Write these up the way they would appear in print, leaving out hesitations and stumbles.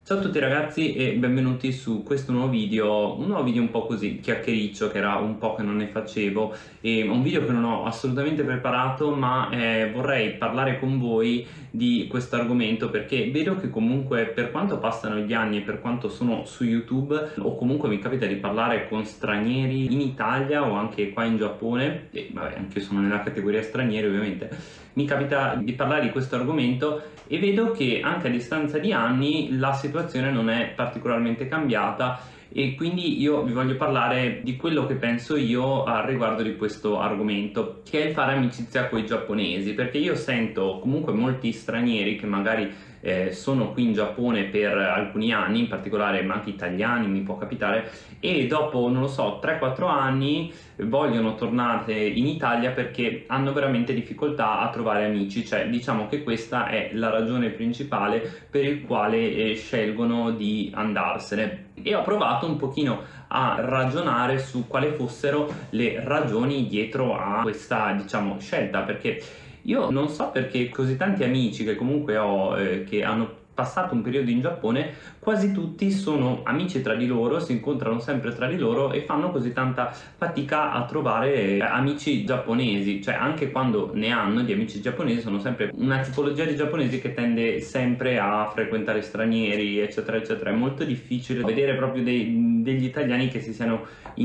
Ciao a tutti ragazzi e benvenuti su questo nuovo video, un nuovo video un po' così chiacchiericcio, che era un po' che non ne facevo, e un video che non ho assolutamente preparato, ma vorrei parlare con voi di questo argomento perché vedo che comunque, per quanto passano gli anni e per quanto sono su YouTube, o comunque mi capita di parlare con stranieri in Italia o anche qua in Giappone, e vabbè, anche io sono nella categoria stranieri ovviamente, mi capita di parlare di questo argomento e vedo che anche a distanza di anni la situazione non è particolarmente cambiata, e quindi io vi voglio parlare di quello che penso io al riguardo di questo argomento, che è il fare amicizia con i giapponesi, perché io sento comunque molti stranieri che magari sono qui in Giappone per alcuni anni, in particolare, ma anche italiani mi può capitare, e dopo, non lo so, 3-4 anni vogliono tornare in Italia perché hanno veramente difficoltà a trovare amici. Cioè, diciamo che questa è la ragione principale per il quale scelgono di andarsene, e ho provato un pochino a ragionare su quali fossero le ragioni dietro a questa, diciamo, scelta, perché io non so perché così tanti amici che comunque ho, che hanno passato un periodo in Giappone, quasi tutti sono amici tra di loro, si incontrano sempre tra di loro e fanno così tanta fatica a trovare amici giapponesi. Cioè, anche quando ne hanno di amici giapponesi, sono sempre una tipologia di giapponesi che tende sempre a frequentare stranieri, eccetera eccetera. È molto difficile vedere proprio degli italiani che si siano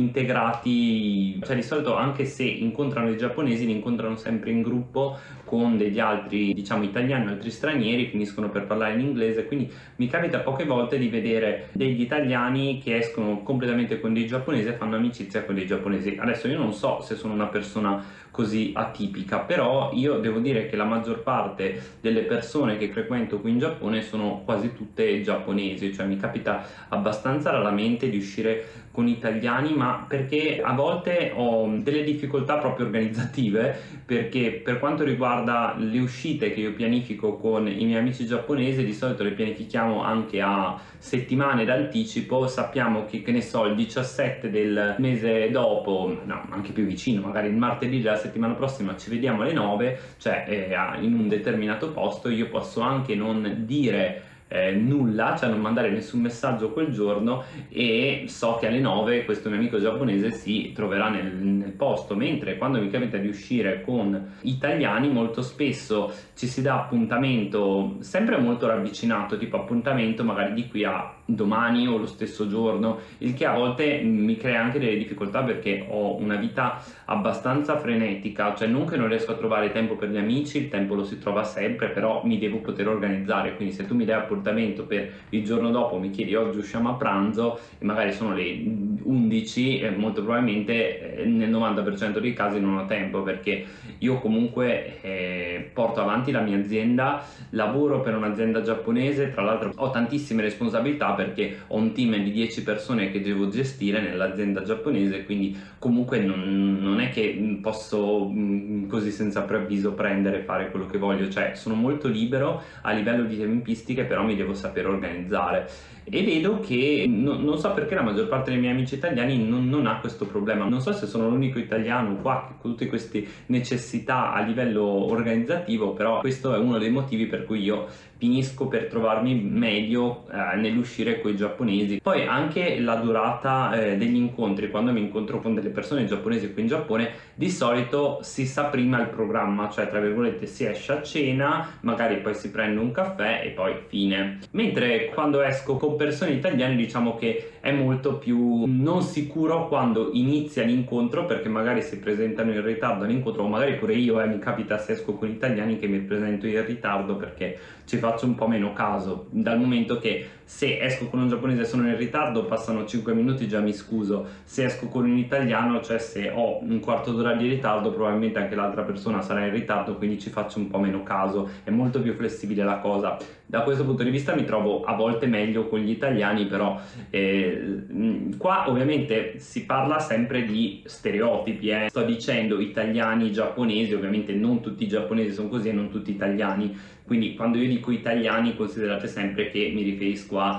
integrati. Cioè, di solito, anche se incontrano i giapponesi, li incontrano sempre in gruppo con degli altri, diciamo, italiani o altri stranieri, finiscono per parlare in inglese. Quindi mi capita poche volte di vedere degli italiani che escono completamente con dei giapponesi e fanno amicizia con dei giapponesi. Adesso io non so se sono una persona così atipica, però io devo dire che la maggior parte delle persone che frequento qui in Giappone sono quasi tutte giapponesi. Cioè, mi capita abbastanza raramente di uscire con italiani, ma perché a volte ho delle difficoltà proprio organizzative, perché per quanto riguarda le uscite che io pianifico con i miei amici giapponesi, di solito le pianifichiamo anche a settimane d'anticipo. Sappiamo che ne so, il 17 del mese dopo, no, anche più vicino, magari il martedì della settimana prossima ci vediamo alle 9, cioè in un determinato posto. Io posso anche non dire nulla, cioè non mandare nessun messaggio quel giorno, e so che alle 9 questo mio amico giapponese si troverà nel posto. Mentre quando mi capita di uscire con italiani, molto spesso ci si dà appuntamento sempre molto ravvicinato, tipo appuntamento magari di qui a domani o lo stesso giorno, il che a volte mi crea anche delle difficoltà perché ho una vita abbastanza frenetica. Cioè, non che non riesco a trovare tempo per gli amici, il tempo lo si trova sempre, però mi devo poter organizzare. Quindi se tu mi dai appuntamento per il giorno dopo, mi chiedi oggi usciamo a pranzo e magari sono le 11, molto probabilmente nel 90% dei casi non ho tempo, perché io comunque porto avanti la mia azienda, lavoro per un'azienda giapponese. Tra l'altro ho tantissime responsabilità perché ho un team di 10 persone che devo gestire nell'azienda giapponese, quindi comunque non è che posso così senza preavviso prendere e fare quello che voglio. Cioè, sono molto libero a livello di tempistiche, però mi devo sapere organizzare. E vedo che non so perché la maggior parte dei miei amici italiani non ha questo problema. Non so se sono l'unico italiano qua con tutte queste necessità a livello organizzativo, però questo è uno dei motivi per cui io finisco per trovarmi meglio nell'uscire con i giapponesi. Poi anche la durata degli incontri. Quando mi incontro con delle persone giapponesi qui in Giappone, di solito si sa prima il programma, cioè tra virgolette si esce a cena, magari poi si prende un caffè e poi fine. Mentre quando esco con persone italiane, diciamo che è molto più non sicuro quando inizia l'incontro, perché magari si presentano in ritardo all'incontro, o magari pure io mi capita, se esco con italiani, che mi presento in ritardo perché ci faccio un po' meno caso, dal momento che se esco con un giapponese e sono in ritardo, passano 5 minuti, già mi scuso. Se esco con un italiano, cioè se ho un quarto d'ora di ritardo, probabilmente anche l'altra persona sarà in ritardo, quindi ci faccio un po' meno caso. È molto più flessibile la cosa. Da questo punto di vista mi trovo a volte meglio con gli italiani, però qua ovviamente si parla sempre di stereotipi, sto dicendo italiani, giapponesi, ovviamente non tutti i giapponesi sono così e non tutti italiani. Quindi quando io dico italiani, considerate sempre che mi riferisco a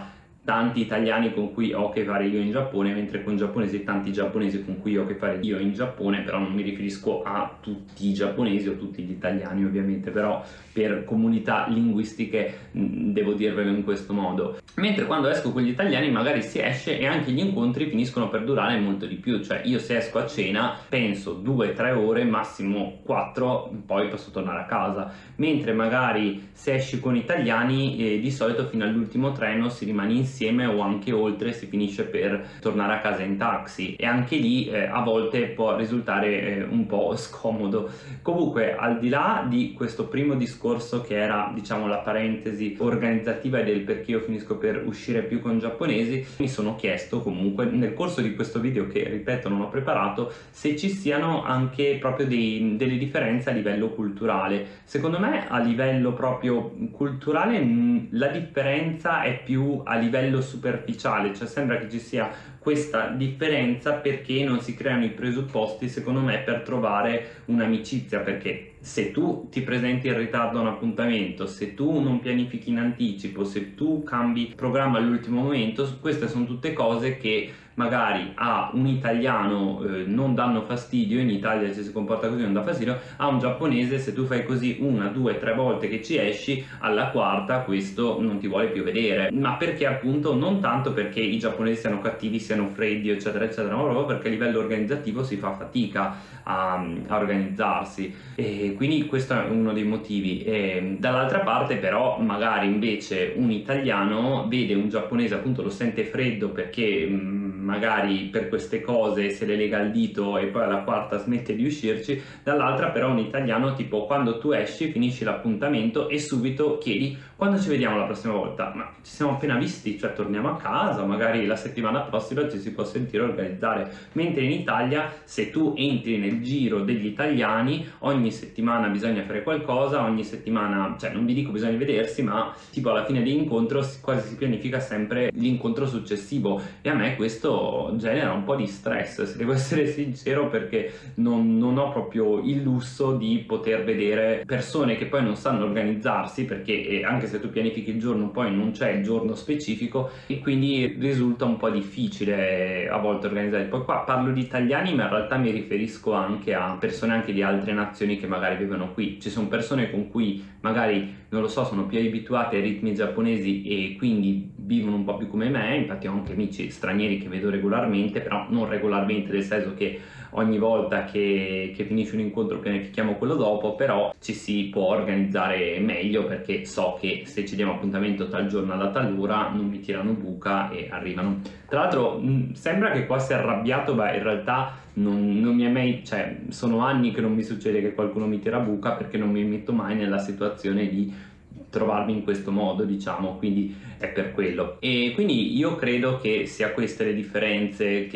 tanti italiani con cui ho a che fare io in Giappone, mentre con giapponesi tanti giapponesi con cui ho a che fare io in Giappone, però non mi riferisco a tutti i giapponesi o tutti gli italiani ovviamente, però per comunità linguistiche devo dirvelo in questo modo. Mentre quando esco con gli italiani magari si esce e anche gli incontri finiscono per durare molto di più, cioè io se esco a cena penso 2-3 ore, massimo 4, poi posso tornare a casa, mentre magari se esci con italiani di solito fino all'ultimo treno si rimane insieme o anche oltre, si finisce per tornare a casa in taxi, e anche lì a volte può risultare un po' scomodo. Comunque, al di là di questo primo discorso che era, diciamo, la parentesi organizzativa e del perché io finisco per uscire più con giapponesi, mi sono chiesto comunque nel corso di questo video, che ripeto non ho preparato, se ci siano anche proprio delle differenze a livello culturale. Secondo me a livello proprio culturale la differenza è più a livello superficiale, cioè sembra che ci sia questa differenza perché non si creano i presupposti, secondo me, per trovare un'amicizia, perché se tu ti presenti in ritardo a un appuntamento, se tu non pianifichi in anticipo, se tu cambi programma all'ultimo momento, queste sono tutte cose che magari a un italiano non danno fastidio, in Italia ci si comporta così, non dà fastidio, a un giapponese se tu fai così 1, 2, 3 volte che ci esci, alla quarta questo non ti vuole più vedere, ma perché appunto non tanto perché i giapponesi siano cattivi, siano freddi eccetera eccetera, ma proprio perché a livello organizzativo si fa fatica a organizzarsi, e quindi questo è uno dei motivi. E dall'altra parte però magari invece un italiano vede un giapponese, appunto lo sente freddo perché magari per queste cose se le lega al dito e poi alla quarta smette di uscirci, dall'altra però un italiano tipo quando tu esci finisci l'appuntamento e subito chiedi quando ci vediamo la prossima volta, ma ci siamo appena visti, cioè torniamo a casa, magari la settimana prossima ci si può sentire organizzare, mentre in Italia se tu entri nel giro degli italiani ogni settimana bisogna fare qualcosa, ogni settimana, cioè non vi dico bisogna vedersi, ma tipo alla fine dell'incontro quasi si pianifica sempre l'incontro successivo, e a me questo genera un po' di stress, se devo essere sincero, perché non ho proprio il lusso di poter vedere persone che poi non sanno organizzarsi, perché anche se tu pianifichi il giorno poi non c'è il giorno specifico e quindi risulta un po' difficile a volte organizzare. Poi qua parlo di italiani, ma in realtà mi riferisco anche a persone anche di altre nazioni che magari vivono qui. Ci sono persone con cui magari, non lo so, sono più abituate ai ritmi giapponesi e quindi vivono un po' più come me, infatti ho anche amici stranieri che vedo regolarmente, però non regolarmente nel senso che ogni volta che finisce un incontro pianifichiamo quello dopo, però ci si può organizzare meglio perché so che se ci diamo appuntamento tal giorno alla tal ora non mi tirano buca e arrivano. Tra l'altro sembra che qua sia arrabbiato, ma in realtà non mi è mai, cioè sono anni che non mi succede che qualcuno mi tira buca perché non mi metto mai nella situazione di trovarmi in questo modo, diciamo, quindi è per quello. E quindi io credo che sia queste le differenze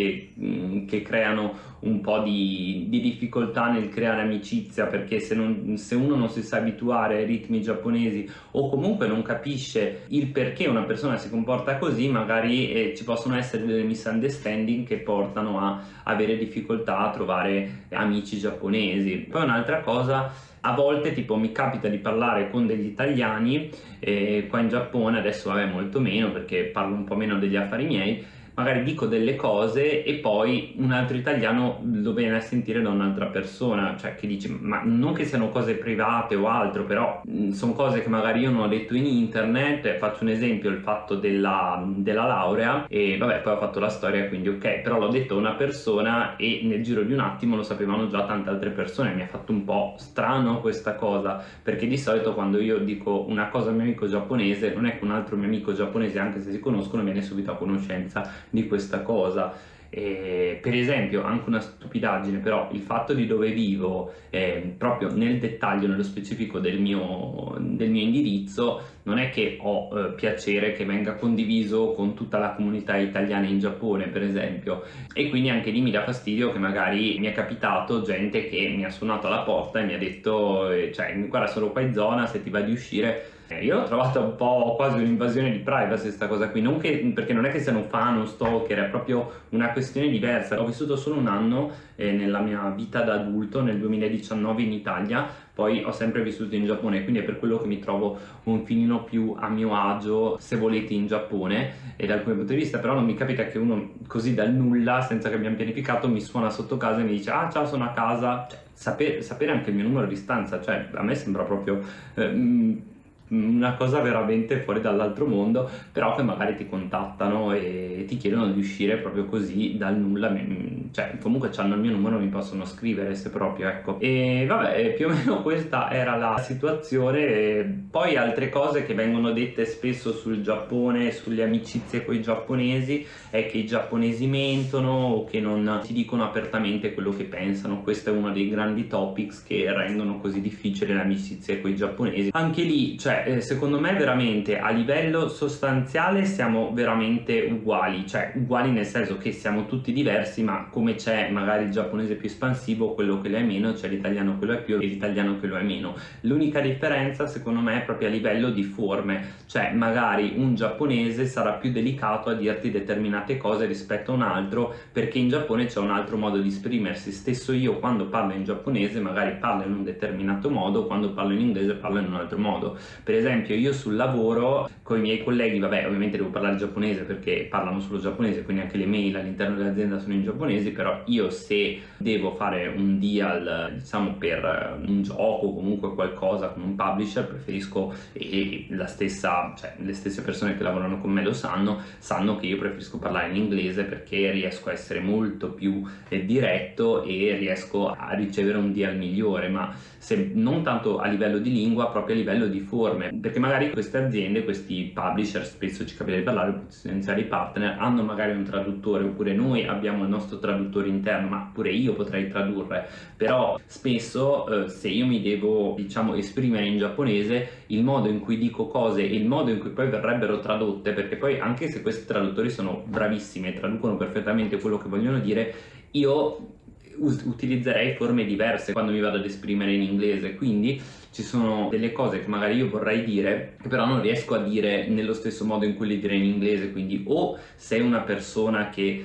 che creano un po' di difficoltà nel creare amicizia, perché se uno non si sa abituare ai ritmi giapponesi o comunque non capisce il perché una persona si comporta così, magari ci possono essere delle misunderstanding che portano a avere difficoltà a trovare amici giapponesi. Poi un'altra cosa, a volte tipo mi capita di parlare con degli italiani qua in Giappone, adesso vabbè molto meno perché parlo un po' meno degli affari miei, magari dico delle cose e poi un altro italiano lo viene a sentire da un'altra persona, cioè che dice, ma non che siano cose private o altro, però sono cose che magari io non ho detto in internet. Faccio un esempio, il fatto della laurea, e vabbè poi ho fatto la storia, quindi ok, però l'ho detto a una persona e nel giro di un attimo lo sapevano già tante altre persone. Mi ha fatto un po' strano questa cosa, perché di solito quando io dico una cosa a un mio amico giapponese, non è che un altro mio amico giapponese, anche se si conoscono, viene subito a conoscenza di questa cosa. Per esempio, anche una stupidaggine, però il fatto di dove vivo, proprio nel dettaglio, nello specifico del mio indirizzo, non è che ho piacere che venga condiviso con tutta la comunità italiana in Giappone, per esempio, e quindi anche lì mi dà fastidio che magari mi è capitato gente che mi ha suonato alla porta e mi ha detto cioè guarda sono qua in zona, se ti va di uscire Io l'ho trovata un po' quasi un'invasione di privacy sta cosa qui, perché non è che siano fan o stalker, è proprio una questione diversa. Ho vissuto solo un anno nella mia vita da adulto, nel 2019 in Italia, poi ho sempre vissuto in Giappone, quindi è per quello che mi trovo un filino più a mio agio, se volete, in Giappone, e da alcuni punti di vista. Però non mi capita che uno così dal nulla, senza che abbiamo pianificato, mi suona sotto casa e mi dice ah ciao, sono a casa. Cioè, sapere anche il mio numero di stanza, cioè a me sembra proprio una cosa veramente fuori dall'altro mondo, però che magari ti contattano e ti chiedono di uscire proprio così dal nulla. Cioè comunque hanno il mio numero, mi possono scrivere se proprio, ecco. E vabbè, più o meno questa era la situazione. Poi altre cose che vengono dette spesso sul Giappone, sulle amicizie con i giapponesi, è che i giapponesi mentono o che non ti dicono apertamente quello che pensano. Questo è uno dei grandi topics che rendono così difficile l'amicizia con i giapponesi. Anche lì, cioè secondo me veramente a livello sostanziale siamo veramente uguali, cioè uguali nel senso che siamo tutti diversi, ma come c'è magari il giapponese più espansivo, quello che lo è meno, c'è l'italiano che lo è più e l'italiano che lo è meno. L'unica differenza secondo me è proprio a livello di forme, cioè magari un giapponese sarà più delicato a dirti determinate cose rispetto a un altro, perché in Giappone c'è un altro modo di esprimersi. Stesso io quando parlo in giapponese magari parlo in un determinato modo, quando parlo in inglese parlo in un altro modo. Per esempio io sul lavoro con i miei colleghi, vabbè, ovviamente devo parlare giapponese perché parlano solo giapponese, quindi anche le mail all'interno dell'azienda sono in giapponese, però io se devo fare un deal, diciamo per un gioco o comunque qualcosa con un publisher, preferisco, e cioè, le stesse persone che lavorano con me lo sanno che io preferisco parlare in inglese perché riesco a essere molto più diretto e riesco a ricevere un deal migliore, ma non tanto a livello di lingua, proprio a livello di forme, perché magari queste aziende, questi publisher, spesso ci capita di parlare, potenziali partner, hanno magari un traduttore, oppure noi abbiamo il nostro traduttore interno, ma pure io potrei tradurre. Però spesso se io mi devo, diciamo, esprimere in giapponese, il modo in cui dico cose e il modo in cui poi verrebbero tradotte, perché poi anche se questi traduttori sono bravissimi e traducono perfettamente quello che vogliono dire, io utilizzerei forme diverse quando mi vado ad esprimere in inglese, quindi ci sono delle cose che magari io vorrei dire che però non riesco a dire nello stesso modo in cui le direi in inglese. Quindi o sei una persona che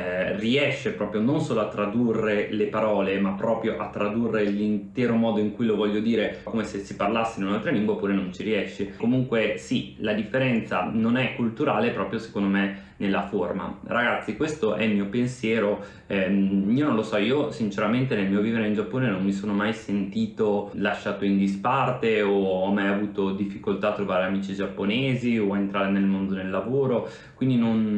riesce proprio non solo a tradurre le parole, ma proprio a tradurre l'intero modo in cui lo voglio dire, come se si parlasse in un'altra lingua, oppure non ci riesci. Comunque sì, la differenza non è culturale, proprio secondo me nella forma. Ragazzi, questo è il mio pensiero. Io non lo so, io sinceramente nel mio vivere in Giappone non mi sono mai sentito lasciato in disparte, o ho mai avuto difficoltà a trovare amici giapponesi o a entrare nel mondo del lavoro, quindi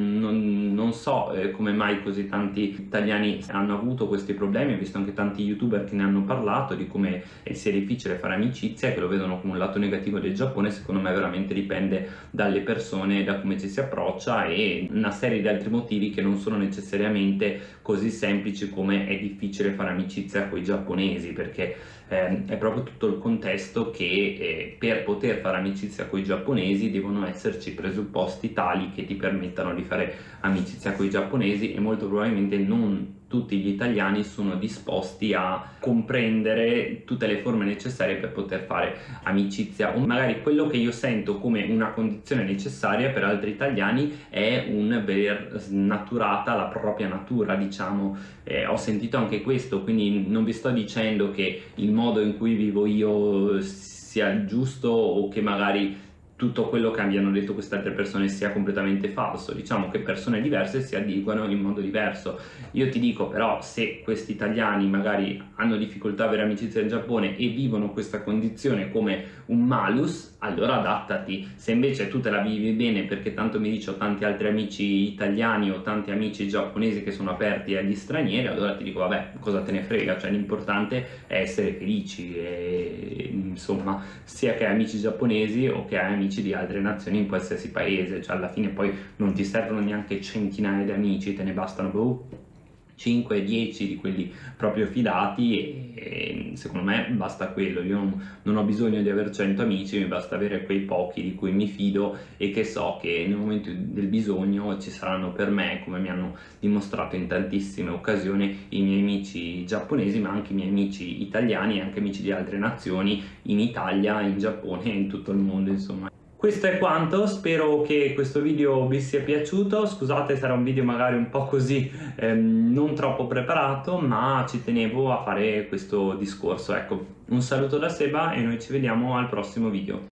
non so come mai così tanti italiani hanno avuto questi problemi. Ho visto anche tanti youtuber che ne hanno parlato di come sia difficile fare amicizia, che lo vedono come un lato negativo del Giappone. Secondo me veramente dipende dalle persone, da come ci si approccia, e una serie di altri motivi che non sono necessariamente così semplici come è difficile fare amicizia con i giapponesi, perché è proprio tutto il contesto che per poter fare amicizia con i giapponesi devono esserci presupposti tali che ti permettano di fare amicizia con i giapponesi, e molto probabilmente non tutti gli italiani sono disposti a comprendere tutte le forme necessarie per poter fare amicizia, o magari quello che io sento come una condizione necessaria per altri italiani è un aver snaturata la propria natura, diciamo. Ho sentito anche questo, quindi non vi sto dicendo che il modo in cui vivo io sia il giusto, o che magari tutto quello che abbiano detto queste altre persone sia completamente falso. Diciamo che persone diverse si adeguano in modo diverso. Io ti dico però, se questi italiani magari hanno difficoltà a avere amicizia in Giappone e vivono questa condizione come un malus, allora adattati. Se invece tu te la vivi bene perché tanto mi dici ho tanti altri amici italiani o tanti amici giapponesi che sono aperti agli stranieri, allora ti dico vabbè, cosa te ne frega, cioè l'importante è essere felici, e insomma, sia che hai amici giapponesi o che hai amici di altre nazioni in qualsiasi paese, cioè alla fine poi non ti servono neanche centinaia di amici, te ne bastano 5-10 di quelli proprio fidati, e secondo me basta quello. Io non ho bisogno di avere 100 amici, mi basta avere quei pochi di cui mi fido e che so che nel momento del bisogno ci saranno per me, come mi hanno dimostrato in tantissime occasioni i miei amici giapponesi, ma anche i miei amici italiani e anche amici di altre nazioni in Italia, in Giappone e in tutto il mondo, insomma. Questo è quanto, spero che questo video vi sia piaciuto. Scusate, sarà un video magari un po' così non troppo preparato, ma ci tenevo a fare questo discorso. Ecco, un saluto da Seba e noi ci vediamo al prossimo video.